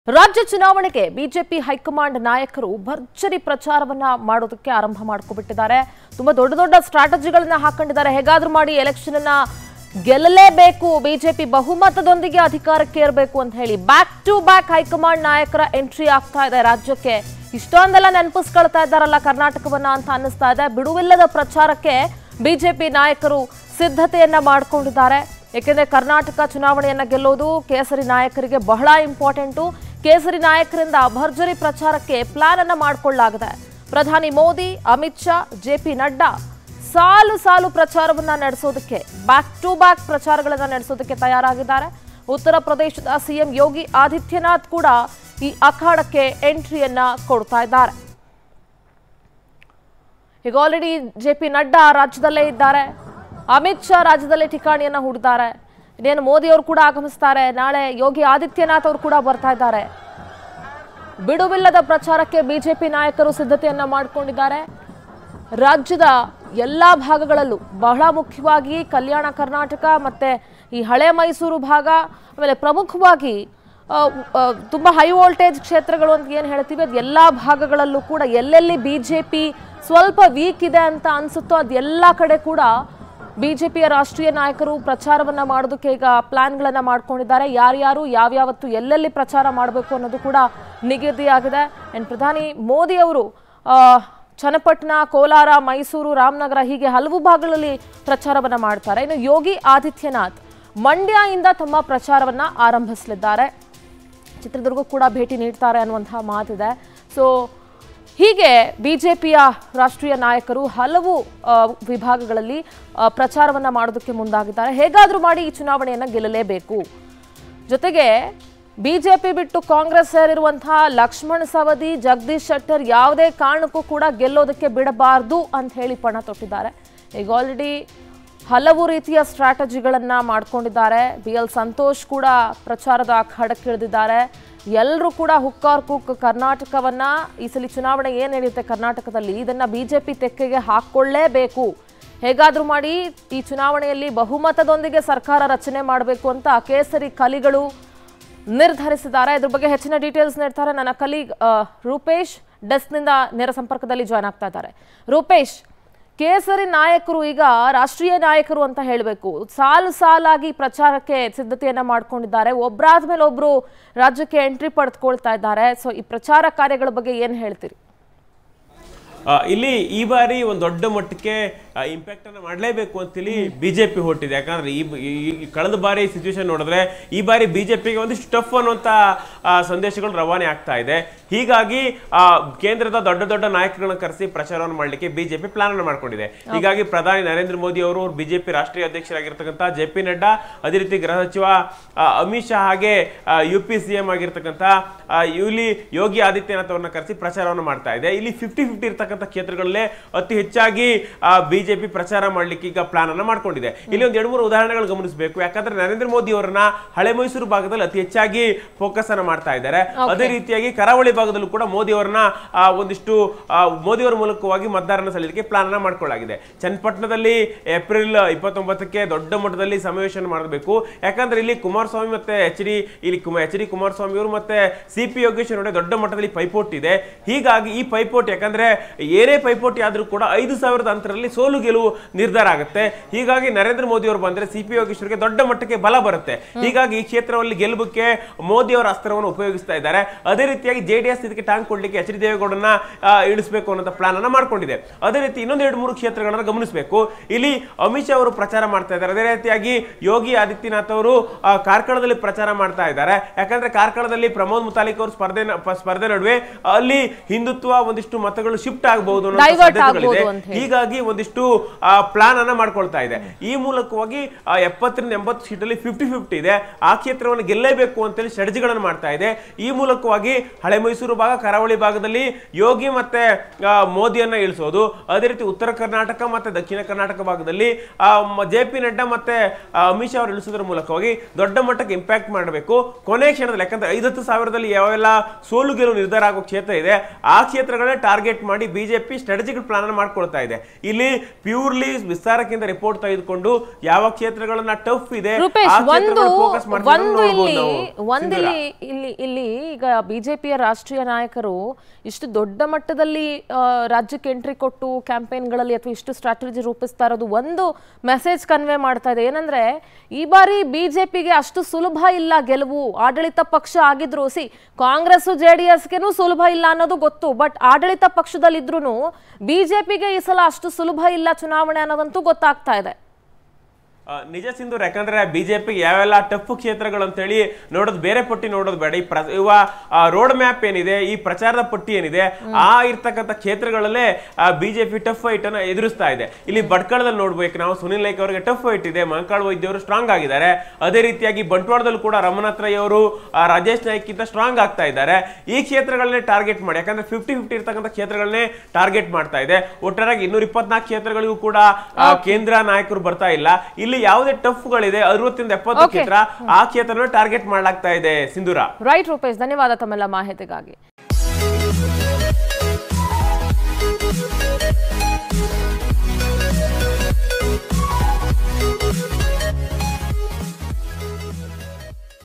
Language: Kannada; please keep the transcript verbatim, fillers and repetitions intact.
ರಾಜ್ಯ ಚುನಾವಣೆಗೆ ಬಿಜೆಪಿ ಹೈಕಮಾಂಡ್ ನಾಯಕರು ಭರ್ಜರಿ ಪ್ರಚಾರವನ್ನ ಮಾಡೋದಕ್ಕೆ ಆರಂಭ ಮಾಡ್ಕೊಬಿಟ್ಟಿದ್ದಾರೆ. ತುಂಬಾ ದೊಡ್ಡ ದೊಡ್ಡ ಸ್ಟ್ರಾಟಜಿಗಳನ್ನ ಹಾಕೊಂಡಿದ್ದಾರೆ. ಹೇಗಾದ್ರೂ ಮಾಡಿ ಎಲೆಕ್ಷನ್ ಅನ್ನ ಗೆಲ್ಲಲೇಬೇಕು, ಬಿಜೆಪಿ ಬಹುಮತದೊಂದಿಗೆ ಅಧಿಕಾರಕ್ಕೆ ಏರಬೇಕು ಅಂತ ಹೇಳಿ ಬ್ಯಾಕ್ ಟು ಬ್ಯಾಕ್ ಹೈಕಮಾಂಡ್ ನಾಯಕರ ಎಂಟ್ರಿ ಆಗ್ತಾ ಇದೆ ರಾಜ್ಯಕ್ಕೆ. ಇಷ್ಟೊಂದೆಲ್ಲ ನೆನಪಿಸ್ಕೊಳ್ತಾ ಇದ್ದಾರಲ್ಲ ಕರ್ನಾಟಕವನ್ನ ಅಂತ ಅನ್ನಿಸ್ತಾ ಇದೆ. ಬಿಡುವಿಲ್ಲದ ಪ್ರಚಾರಕ್ಕೆ ಬಿಜೆಪಿ ನಾಯಕರು ಸಿದ್ಧತೆಯನ್ನ ಮಾಡ್ಕೊಂಡಿದ್ದಾರೆ. ಯಾಕೆಂದ್ರೆ ಕರ್ನಾಟಕ ಚುನಾವಣೆಯನ್ನ ಗೆಲ್ಲೋದು ಕೇಸರಿ ನಾಯಕರಿಗೆ ಬಹಳ ಇಂಪಾರ್ಟೆಂಟು. ಕೇಸರಿ ನಾಯಕರಿಂದ ಭರ್ಜರಿ ಪ್ರಚಾರಕ್ಕೆ ಪ್ಲಾನ್ ಅನ್ನ ಮಾಡಿಕೊಳ್ಳಲಾಗಿದೆ. ಪ್ರಧಾನಿ ಮೋದಿ, ಅಮಿತ್ ಶಾ, ಜೆ ಪಿ ನಡ್ಡಾ ಸಾಲು ಸಾಲು ಪ್ರಚಾರವನ್ನ ನಡೆಸೋದಕ್ಕೆ ಬ್ಯಾಕ್ ಟು ಬ್ಯಾಕ್ ಪ್ರಚಾರಗಳನ್ನ ನಡೆಸೋದಕ್ಕೆ ತಯಾರಾಗಿದ್ದಾರೆ. ಉತ್ತರ ಪ್ರದೇಶದ ಸಿಎಂ ಯೋಗಿ ಆದಿತ್ಯನಾಥ್ ಕೂಡ ಈ ಅಖಾಡಕ್ಕೆ ಎಂಟ್ರಿಯನ್ನ ಕೊಡ್ತಾ ಇದ್ದಾರೆ. ಈಗ ಆಲ್ರೆಡಿ ಜೆ ಪಿ ನಡ್ಡಾ ರಾಜ್ಯದಲ್ಲೇ ಇದ್ದಾರೆ. ಅಮಿತ್ ಶಾ ರಾಜ್ಯದಲ್ಲೇ ಠಿಕಾಣಿಯನ್ನ ಹೂಡಿದ್ದಾರೆ. ಇನ್ನೇನು ಮೋದಿ ಅವರು ಕೂಡ ಆಗಮಿಸ್ತಾರೆ. ನಾಳೆ ಯೋಗಿ ಆದಿತ್ಯನಾಥ್ ಅವರು ಕೂಡ ಬರ್ತಾ ಇದ್ದಾರೆ. ಬಿಡುವಿಲ್ಲದ ಪ್ರಚಾರಕ್ಕೆ ಬಿಜೆಪಿ ನಾಯಕರು ಸಿದ್ಧತೆಯನ್ನ ಮಾಡಿಕೊಂಡಿದ್ದಾರೆ. ರಾಜ್ಯದ ಎಲ್ಲಾ ಭಾಗಗಳಲ್ಲೂ ಬಹಳ ಮುಖ್ಯವಾಗಿ ಕಲ್ಯಾಣ ಕರ್ನಾಟಕ ಮತ್ತೆ ಈ ಹಳೆ ಮೈಸೂರು ಭಾಗ, ಆಮೇಲೆ ಪ್ರಮುಖವಾಗಿ ತುಂಬಾ ಹೈ ವೋಲ್ಟೇಜ್ ಕ್ಷೇತ್ರಗಳು ಅಂತ ಏನು ಹೇಳ್ತೀವಿ ಅದು ಎಲ್ಲ ಭಾಗಗಳಲ್ಲೂ ಕೂಡ ಎಲ್ಲೆಲ್ಲಿ ಬಿಜೆಪಿ ಸ್ವಲ್ಪ ವೀಕ್ ಇದೆ ಅಂತ ಅನ್ಸುತ್ತೋ ಅದೆಲ್ಲ ಕಡೆ ಕೂಡ ಬಿಜೆಪಿಯ ರಾಷ್ಟ್ರೀಯ ನಾಯಕರು ಪ್ರಚಾರವನ್ನ ಮಾಡೋದಕ್ಕೆ ಈಗ ಪ್ಲಾನ್ಗಳನ್ನ ಮಾಡ್ಕೊಂಡಿದ್ದಾರೆ. ಯಾರ್ಯಾರು ಯಾವ್ಯಾವತ್ತು ಎಲ್ಲೆಲ್ಲಿ ಪ್ರಚಾರ ಮಾಡಬೇಕು ಅನ್ನೋದು ಕೂಡ ನಿಗದಿಯಾಗಿದೆ. ಅಂಡ್ ಪ್ರಧಾನಿ ಮೋದಿ ಅವರು ಚನ್ನಪಟ್ಟಣ, ಕೋಲಾರ, ಮೈಸೂರು, ರಾಮನಗರ ಹೀಗೆ ಹಲವು ಭಾಗಗಳಲ್ಲಿ ಪ್ರಚಾರವನ್ನ ಮಾಡ್ತಾರೆ. ಇನ್ನು ಯೋಗಿ ಆದಿತ್ಯನಾಥ್ ಮಂಡ್ಯ ಇಂದ ತಮ್ಮ ಪ್ರಚಾರವನ್ನ ಆರಂಭಿಸಲಿದ್ದಾರೆ. ಚಿತ್ರದುರ್ಗ ಕೂಡ ಭೇಟಿ ನೀಡ್ತಾರೆ ಅನ್ನುವಂತಹ ಮಾತಿದೆ. ಸೊ ಹೀಗೆ ಬಿಜೆಪಿಯ ರಾಷ್ಟ್ರೀಯ ನಾಯಕರು ಹಲವು ವಿಭಾಗಗಳಲ್ಲಿ ಪ್ರಚಾರವನ್ನ ಮಾಡೋದಕ್ಕೆ ಮುಂದಾಗಿದ್ದಾರೆ. ಹೇಗಾದ್ರೂ ಮಾಡಿ ಈ ಚುನಾವಣೆಯನ್ನ ಗೆಲ್ಲಲೇಬೇಕು. ಜೊತೆಗೆ ಬಿಜೆಪಿ ಬಿಟ್ಟು ಕಾಂಗ್ರೆಸ್ ಸೇರಿರುವಂತಹ ಲಕ್ಷ್ಮಣ್ ಸವದಿ, ಜಗದೀಶ್ ಶೆಟ್ಟರ್ ಯಾವುದೇ ಕಾರಣಕ್ಕೂ ಕೂಡ ಗೆಲ್ಲೋದಕ್ಕೆ ಬಿಡಬಾರ್ದು ಅಂತ ಹೇಳಿ ಪಣ ತೊಟ್ಟಿದ್ದಾರೆ. ಈಗ ಆಲ್ರೆಡಿ ಹಲವು ರೀತಿಯ ಸ್ಟ್ರಾಟಜಿಗಳನ್ನ ಮಾಡ್ಕೊಂಡಿದ್ದಾರೆ. ಬಿ ಎಲ್ ಸಂತೋಷ್ ಕೂಡ ಪ್ರಚಾರದ ಅಖಾಡಕ್ಕಿಳಿದಿದ್ದಾರೆ. ಎಲ್ಲರೂ ಕೂಡ ಹುಕ್ಕಾರ್ ಕುಕ್ ಕರ್ನಾಟಕವನ್ನ ಈ ಸಲ ಚುನಾವಣೆ ಏನು ನಡೆಯುತ್ತೆ ಕರ್ನಾಟಕದಲ್ಲಿ ಇದನ್ನ ಬಿಜೆಪಿ ತೆಕ್ಕೆಗೆ ಹಾಕೊಳ್ಳೇಬೇಕು. ಹೇಗಾದ್ರೂ ಮಾಡಿ ಈ ಚುನಾವಣೆಯಲ್ಲಿ ಬಹುಮತದೊಂದಿಗೆ ಸರ್ಕಾರ ರಚನೆ ಮಾಡಬೇಕು ಅಂತ ಕೇಸರಿ ಕಲಿಗಳು ನಿರ್ಧರಿಸಿದ್ದಾರೆ. ಇದ್ರ ಬಗ್ಗೆ ಹೆಚ್ಚಿನ ಡೀಟೇಲ್ಸ್ ನೀಡ್ತಾರೆ ನನ್ನ ಕಲೀಗ್ ರೂಪೇಶ್. ಡೆಸ್ಕ್ನಿಂದ ನೇರ ಸಂಪರ್ಕದಲ್ಲಿ ಜಾಯ್ನ್ ಆಗ್ತಾ ಇದ್ದಾರೆ. ರೂಪೇಶ್, ಕೇಸರಿ ನಾಯಕರು ಈಗ ರಾಷ್ಟ್ರೀಯ ನಾಯಕರು ಅಂತ ಹೇಳಬೇಕು, ಸಾಲು ಸಾಲಾಗಿ ಪ್ರಚಾರಕ್ಕೆ ಸಿದ್ಧತೆಯನ್ನ ಮಾಡ್ಕೊಂಡಿದ್ದಾರೆ. ಒಬ್ಬರಾದ್ಮೇಲೆ ಒಬ್ರು ರಾಜ್ಯಕ್ಕೆ ಎಂಟ್ರಿ ಪಡೆದುಕೊಳ್ತಾ ಇದ್ದಾರೆ. ಸೊ ಈ ಪ್ರಚಾರ ಕಾರ್ಯಗಳ ಬಗ್ಗೆ ಏನ್ ಹೇಳ್ತೀರಿ? ಇಲ್ಲಿ ಈ ಬಾರಿ ಒಂದು ದೊಡ್ಡ ಮಟ್ಟಕ್ಕೆ ಇಂಪ್ಯಾಕ್ಟ್ ಅನ್ನ ಮಾಡಲೇಬೇಕು ಅಂತೇಳಿ ಬಿಜೆಪಿ ಹೊರಟಿದೆ. ಯಾಕಂದ್ರೆ ಈ ಕಳೆದ ಬಾರಿ ಸಿಚುವೇಶನ್ ನೋಡಿದ್ರೆ ಈ ಬಾರಿ ಬಿಜೆಪಿಗೆ ಒಂದಿಷ್ಟು ಟಫ್ ಅನ್ನುವಂತ ಸಂದೇಶಗಳು ರವಾನೆ ಆಗ್ತಾ ಇದೆ. ಹೀಗಾಗಿ ಆ ಕೇಂದ್ರದ ದೊಡ್ಡ ದೊಡ್ಡ ನಾಯಕರನ್ನ ಕರೆಸಿ ಪ್ರಚಾರವನ್ನು ಮಾಡಲಿಕ್ಕೆ ಬಿಜೆಪಿ ಪ್ಲಾನ್ ಅನ್ನು ಮಾಡ್ಕೊಂಡಿದೆ. ಹೀಗಾಗಿ ಪ್ರಧಾನಿ ನರೇಂದ್ರ ಮೋದಿ ಅವರು ಬಿಜೆಪಿ ರಾಷ್ಟ್ರೀಯ ಅಧ್ಯಕ್ಷರಾಗಿರ್ತಕ್ಕಂಥ ಜೆ ಪಿ ನಡ್ಡಾ, ಅದೇ ರೀತಿ ಗೃಹ ಸಚಿವ ಅಮಿತ್ ಶಾ, ಹಾಗೆ ಯು ಪಿ ಸಿ ಎಂ ಆಗಿರ್ತಕ್ಕಂಥ ಇಲ್ಲಿ ಯೋಗಿ ಆದಿತ್ಯನಾಥ್ ಅವರನ್ನ ಕರೆಸಿ ಪ್ರಚಾರವನ್ನು ಮಾಡ್ತಾ ಇದೆ. ಇಲ್ಲಿ ಫಿಫ್ಟಿ ಫಿಫ್ಟಿ ಇರ್ತಕ್ಕಂಥ ಕ್ಷೇತ್ರಗಳಲ್ಲೇ ಅತಿ ಹೆಚ್ಚಾಗಿ ಬಿಜೆಪಿ ಪ್ರಚಾರ ಮಾಡ್ಲಿಕ್ಕೆ ಈಗ ಪ್ಲಾನ್ ಅನ್ನ ಮಾಡ್ಕೊಂಡಿದೆ. ಇಲ್ಲಿ ಒಂದು ಎರಡು ಮೂರು ಉದಾಹರಣೆಗಳು ಗಮನಿಸಬೇಕು. ಯಾಕಂದ್ರೆ ನರೇಂದ್ರ ಮೋದಿ ಅವರನ್ನ ಹಳೆ ಮೈಸೂರು ಭಾಗದಲ್ಲಿ ಅತಿ ಹೆಚ್ಚಾಗಿ ಫೋಕಸ್ ಅನ್ನ ಮಾಡ್ತಾ ಇದ್ದಾರೆ. ಅದೇ ರೀತಿಯಾಗಿ ಕರಾವಳಿ ಭಾಗದಲ್ಲೂ ಕೂಡ ಮೋದಿ ಅವರನ್ನ ಒಂದಿಷ್ಟು ಮೋದಿ ಅವರ ಮೂಲಕವಾಗಿ ಮತದಾರನ ಸೆಳೆಯಲಿಕ್ಕೆ ಪ್ಲಾನ್ ಅನ್ನ ಮಾಡ್ಕೊಳ್ಳಲಾಗಿದೆ. ಚನ್ನಪಟ್ಟಣದಲ್ಲಿ ಏಪ್ರಿಲ್ ಇಪ್ಪತ್ತೊಂಬತ್ತಕ್ಕೆ ದೊಡ್ಡ ಮಟ್ಟದಲ್ಲಿ ಸಮಾವೇಶ ಮಾಡಬೇಕು. ಯಾಕಂದ್ರೆ ಇಲ್ಲಿ ಕುಮಾರಸ್ವಾಮಿ ಮತ್ತೆ ಎಚ್ ಡಿ ಇಲ್ಲಿ ಎಚ್ ಡಿ ಕುಮಾರಸ್ವಾಮಿ ಅವರು ಮತ್ತೆ ಸಿ ಪಿ ಯೋಗೇಶ್ವರ್ ನಡುವೆ ದೊಡ್ಡ ಮಟ್ಟದಲ್ಲಿ ಪೈಪೋಟಿ ಇದೆ. ಹೀಗಾಗಿ ಈ ಪೈಪೋಟಿ ಯಾಕಂದ್ರೆ ಏನೇ ಪೈಪೋಟಿ ಆದ್ರೂ ಕೂಡ ಐದು ಸಾವಿರದ ಅಂತರಲ್ಲಿ ಸೋಲು ಗೆಲುವು ನಿರ್ಧಾರ ಆಗುತ್ತೆ. ಹೀಗಾಗಿ ನರೇಂದ್ರ ಮೋದಿ ಅವರು ಬಂದ್ರೆ ಸಿ ಪಿ ಯೋಗೇಶ್ವರ್ಗೆ ದೊಡ್ಡ ಮಟ್ಟಕ್ಕೆ ಬಲ ಬರುತ್ತೆ. ಹೀಗಾಗಿ ಈ ಕ್ಷೇತ್ರದಲ್ಲಿ ಗೆಲ್ಲುವುದಕ್ಕೆ ಮೋದಿ ಅವರ ಅಸ್ತ್ರವನ್ನು ಉಪಯೋಗಿಸ್ತಾ ಇದ್ದಾರೆ. ಅದೇ ರೀತಿಯಾಗಿ ಜೆಡಿಎಸ್ ಇದಕ್ಕೆ ಟಾಂಗ್ ಕೊಡ್ಲಿಕ್ಕೆ ಎಚ್ ಡಿ ದೇವೇಗೌಡರನ್ನ ಇಳಿಸಬೇಕು ಅನ್ನೋ ಪ್ಲಾನ್ ಅನ್ನ ಮಾಡ್ಕೊಂಡಿದೆ. ಅದೇ ರೀತಿ ಇನ್ನೊಂದು ಎರಡು ಮೂರು ಕ್ಷೇತ್ರಗಳನ್ನ ಗಮನಿಸಬೇಕು. ಇಲ್ಲಿ ಅಮಿತ್ ಶಾ ಅವರು ಪ್ರಚಾರ ಮಾಡ್ತಾ ಇದ್ದಾರೆ. ಅದೇ ರೀತಿಯಾಗಿ ಯೋಗಿ ಆದಿತ್ಯನಾಥ್ ಅವರು ಕಾರ್ಕಳದಲ್ಲಿ ಪ್ರಚಾರ ಮಾಡ್ತಾ ಇದ್ದಾರೆ. ಯಾಕಂದ್ರೆ ಕಾರ್ಕಳದಲ್ಲಿ ಪ್ರಮೋದ್ ಮುತಾಲಿಕ್ ಅವರು ಸ್ಪರ್ಧೆ ಸ್ಪರ್ಧೆ ನಡುವೆ ಅಲ್ಲಿ ಹಿಂದುತ್ವ ಒಂದಿಷ್ಟು ಮತಗಳು ಶಿಫ್ಟ್ ಆಗಬಹುದು ಅನ್ನೋ ಸಾಧ್ಯತೆಗಳಿದೆ. ಹೀಗಾಗಿ ಒಂದಿಷ್ಟು ಪ್ಲಾನ್ ಅನ್ನ ಮಾಡ್ಕೊಳ್ತಾ ಇದೆ. ಈ ಮೂಲಕವಾಗಿ ಎಪ್ಪತ್ತರಿಂದ ಎಂಬತ್ತು ಸೀಟಲ್ಲಿ ಫಿಫ್ಟಿ ಫಿಫ್ಟಿ ಇದೆ. ಆ ಕ್ಷೇತ್ರವನ್ನು ಗೆಲ್ಲೇಬೇಕು ಅಂತೇಳಿ ಸ್ಟ್ರಾಟಜಿಗಳನ್ನು ಮಾಡ್ತಾ ಇದೆ. ಈ ಮೂಲಕವಾಗಿ ಹಳೆ ಮೈಸೂರು ಭಾಗ, ಕರಾವಳಿ ಭಾಗದಲ್ಲಿ ಯೋಗಿ ಮತ್ತೆ ಮೋದಿಯನ್ನ ಇಳಿಸೋದು. ಅದೇ ರೀತಿ ಉತ್ತರ ಕರ್ನಾಟಕ ಮತ್ತೆ ದಕ್ಷಿಣ ಕರ್ನಾಟಕ ಭಾಗದಲ್ಲಿ ಜೆ ಪಿ ನಡ್ಡಾ ಮತ್ತೆ ಅಮಿತ್ ಶಾ ಅವರು ಇಳಿಸೋದ್ರ ಮೂಲಕವಾಗಿ ದೊಡ್ಡ ಮಟ್ಟಕ್ಕೆ ಇಂಪ್ಯಾಕ್ಟ್ ಮಾಡಬೇಕು. ಕೊನೆ ಕ್ಷಣದಲ್ಲಿ ಯಾಕಂದ್ರೆ ಐವತ್ತು ಸಾವಿರದಲ್ಲಿ ಯಾವೆಲ್ಲ ಸೋಲು ಗೆಲುವು ನಿರ್ಧಾರ ಆಗೋ ಕ್ಷೇತ್ರ ಇದೆ ಆ ಕ್ಷೇತ್ರಗಳೇ ಟಾರ್ಗೆಟ್ ಮಾಡಿ ಬಿಜೆಪಿ ಸ್ಟ್ರಾಟಜಿಕಲ್ ಪ್ಲಾನ್ ಮಾಡ್ಕೊಳ್ತಾ ಇದೆ. ಇಲ್ಲಿ ಪ್ಯೂರ್ಲಿ ವಿಸ್ತಾರಕ್ಕಿಂತ ರಿಪೋರ್ಟ್ ತೆಗೆದುಕೊಂಡು ಯಾವ ಕ್ಷೇತ್ರಗಳನ್ನ ಟಫ್ ಇದೆ ರೂಪೇಶ್, ಒಂದು ಒಂದು ಇಲ್ಲಿ ಒಂದಿಲ್ಲಿ ಇಲ್ಲಿ ಇಲ್ಲಿ ಈಗ ಬಿಜೆಪಿಯ ರಾಷ್ಟ್ರೀಯ ನಾಯಕರು ಇಷ್ಟು ದೊಡ್ಡ ಮಟ್ಟದಲ್ಲಿ ರಾಜ್ಯಕ್ಕೆ ಎಂಟ್ರಿ ಕೊಟ್ಟು ಕ್ಯಾಂಪೇನ್ಗಳಲ್ಲಿ ಅಥವಾ ಇಷ್ಟು ಸ್ಟ್ರಾಟಜಿ ರೂಪಿಸ್ತಾ ಇರೋದು ಒಂದು ಮೆಸೇಜ್ ಕನ್ವೆ ಮಾಡ್ತಾ ಇದೆ. ಏನಂದ್ರೆ ಈ ಬಾರಿ ಬಿಜೆಪಿಗೆ ಅಷ್ಟು ಸುಲಭ ಇಲ್ಲ ಗೆಲುವು. ಆಡಳಿತ ಪಕ್ಷ ಆಗಿದ್ರು, ಸಿ ಕಾಂಗ್ರೆಸ್ ಜೆಡಿಎಸ್ಗೆನೂ ಸುಲಭ ಇಲ್ಲ ಅನ್ನೋದು ಗೊತ್ತು, ಬಟ್ ಆಡಳಿತ ಪಕ್ಷದಲ್ಲಿದ್ರು ಬಿಜೆಪಿಗೆ ಈ ಸಲ ಅಷ್ಟು ಸುಲಭ ಇಲ್ಲ ಚುನಾವಣೆ ಅನ್ನೋದಂತೂ ಗೊತ್ತಾಗ್ತಾ ಇದೆ. ನಿಜ ಸಿಂಧೂರ್, ಯಾಕಂದ್ರೆ ಬಿಜೆಪಿ ಯಾವೆಲ್ಲ ಟಫ್ ಕ್ಷೇತ್ರಗಳು ಅಂತ ಹೇಳಿ ನೋಡೋದು ಬೇರೆ ಪಟ್ಟಿ ನೋಡೋದು ಬೇಡ. ಈ ಇವ ರೋಡ್ ಮ್ಯಾಪ್ ಏನಿದೆ, ಈ ಪ್ರಚಾರದ ಪಟ್ಟಿ ಏನಿದೆ, ಆ ಇರ್ತಕ್ಕಂಥ ಕ್ಷೇತ್ರಗಳಲ್ಲೇ ಬಿಜೆಪಿ ಟಫ್ ಫೈಟ್ ಅನ್ನ ಎದುರಿಸ್ತಾ ಇದೆ. ಇಲ್ಲಿ ಭಟ್ಕಳದಲ್ಲಿ ನೋಡ್ಬೇಕು ನಾವು, ಸುನಿಲ್ ನಾಯ್ಕ್ ಅವರಿಗೆ ಟಫ್ ಫೈಟ್ ಇದೆ, ಮಂಕಾಳ್ ವೈದ್ಯ ಅವರು ಸ್ಟ್ರಾಂಗ್ ಆಗಿದ್ದಾರೆ. ಅದೇ ರೀತಿಯಾಗಿ ಬಂಟ್ವಾಳದಲ್ಲೂ ಕೂಡ ರಮನಾಥ್ ರೈ ಅವರು ರಾಜೇಶ್ ನಾಯ್ಕ್ ಗಿಂತ ಸ್ಟ್ರಾಂಗ್ ಆಗ್ತಾ ಇದ್ದಾರೆ. ಈ ಕ್ಷೇತ್ರಗಳನ್ನೇ ಟಾರ್ಗೆಟ್ ಮಾಡಿ, ಯಾಕಂದ್ರೆ ಫಿಫ್ಟಿ ಫಿಫ್ಟಿ ಇರ್ತಕ್ಕಂಥ ಕ್ಷೇತ್ರಗಳನ್ನೇ ಟಾರ್ಗೆಟ್ ಮಾಡ್ತಾ ಇದೆ. ಒಟ್ಟಾರೆಯಾಗಿ ಇನ್ನೂರ ಇಪ್ಪತ್ನಾಲ್ಕು ಕ್ಷೇತ್ರಗಳಿಗೂ ಕೂಡ ಕೇಂದ್ರ ನಾಯಕರು ಬರ್ತಾ ಇಲ್ಲ. ಇಲ್ಲಿ ಯಾವುದೇ ಟಫ್ ಗಳಿದೆ ಅರವತ್ತಿಂದ ಎಪ್ಪತ್ತು ಕ್ಷೇತ್ರ, ಆ ಕ್ಷೇತ್ರನ ಟಾರ್ಗೆಟ್ ಮಾಡಲಾಗ್ತಾ ಇದೆ ಸಿಂಧೂರ. ರೈಟ್ ರೂಪೇಶ್, ಧನ್ಯವಾದ ತಮ್ಮೆಲ್ಲ ಮಾಹಿತಿಗಾಗಿ.